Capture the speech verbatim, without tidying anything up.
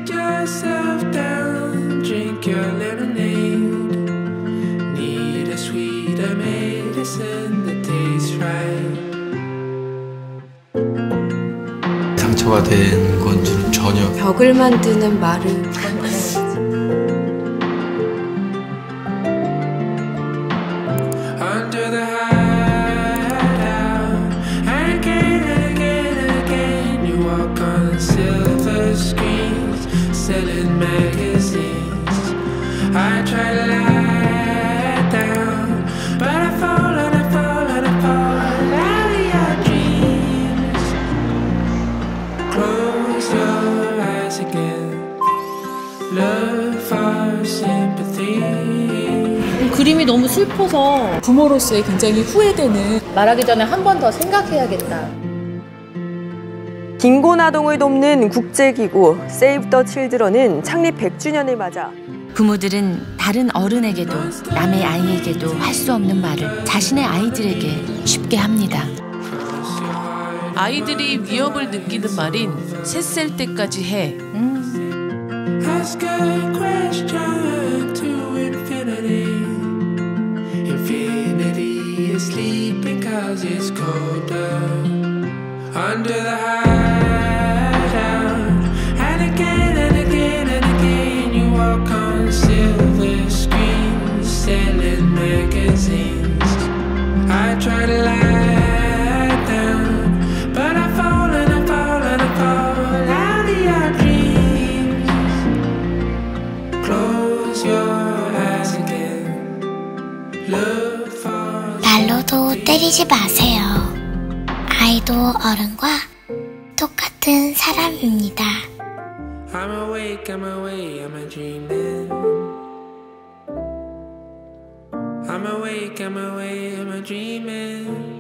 Sit yourself down, drink your lemonade. Need a sweeter medicine that tastes right. 상처가 된 건 전혀. 벽을 만드는 말을. Under the hideout, again and again and again, you walk on silver screens, selling magazines. I try to lie down, but I fall and I fall and I fall out of your dreams. Close your eyes again, look for sympathy. 그림이 너무 슬퍼서 부모로서의 굉장히 후회되는. 말하기 전에 한 번 더 생각해야겠다. 빈곤아동을 돕는 국제기구 세이브 더 칠드런은 창립 백 주년을 맞아 부모들은 다른 어른에게도 남의 아이에게도 할 수 없는 말을 자신의 아이들에게 쉽게 합니다. 아이들이 위협을 느끼는 말인 셋 살 때까지 해. 음. Ask a question to infinity. Infinity is sleeping cause it's colder. Under the hideout, and again and again and again, you walk on silver screens, selling magazines. I try to lie down, but I fall and I fall and I fall out of your dreams. Close your eyes again. Look for. 말로도 때리지 마세요. 아이도 어른과 똑같은 사람입니다. I'm awake, I'm awake, am I dreaming? I'm awake, I'm awake, am I dreaming?